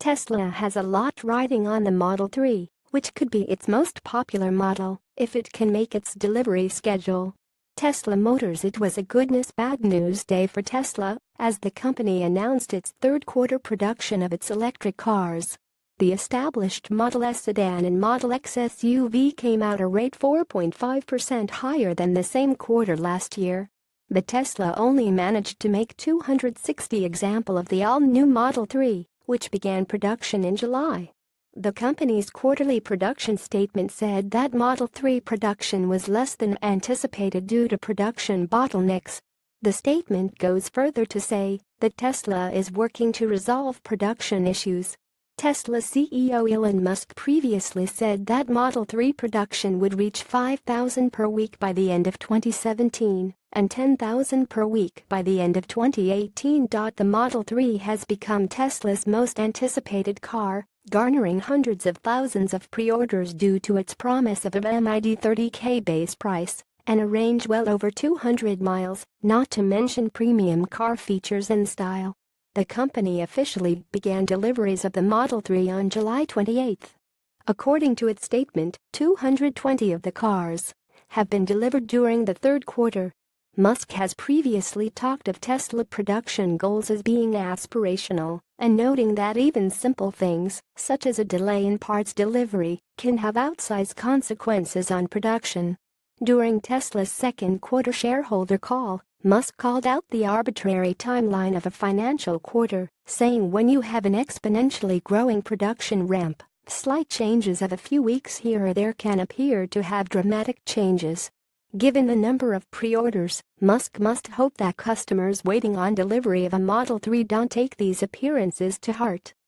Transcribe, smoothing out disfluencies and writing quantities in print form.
Tesla has a lot riding on the Model 3, which could be its most popular model if it can make its delivery schedule. Tesla Motors. It was a goodness bad news day for Tesla as the company announced its third-quarter production of its electric cars. The established Model S sedan and Model X SUV came out a rate 4.5% higher than the same quarter last year. But Tesla only managed to make 260 examples of the all-new Model 3, which began production in July. The company's quarterly production statement said that Model 3 production was less than anticipated due to production bottlenecks. The statement goes further to say that Tesla is working to resolve production issues. Tesla CEO Elon Musk previously said that Model 3 production would reach 5,000 per week by the end of 2017 and 10,000 per week by the end of 2018. The Model 3 has become Tesla's most anticipated car, garnering hundreds of thousands of pre-orders due to its promise of a mid-30K base price and a range well over 200 miles, not to mention premium car features and style. The company officially began deliveries of the Model 3 on July 28. According to its statement, 220 of the cars have been delivered during the third quarter. Musk has previously talked of Tesla production goals as being aspirational and noting that even simple things, such as a delay in parts delivery, can have outsized consequences on production. During Tesla's second-quarter shareholder call, Musk called out the arbitrary timeline of a financial quarter, saying when you have an exponentially growing production ramp, slight changes of a few weeks here or there can appear to have dramatic changes. Given the number of pre-orders, Musk must hope that customers waiting on delivery of a Model 3 don't take these appearances to heart.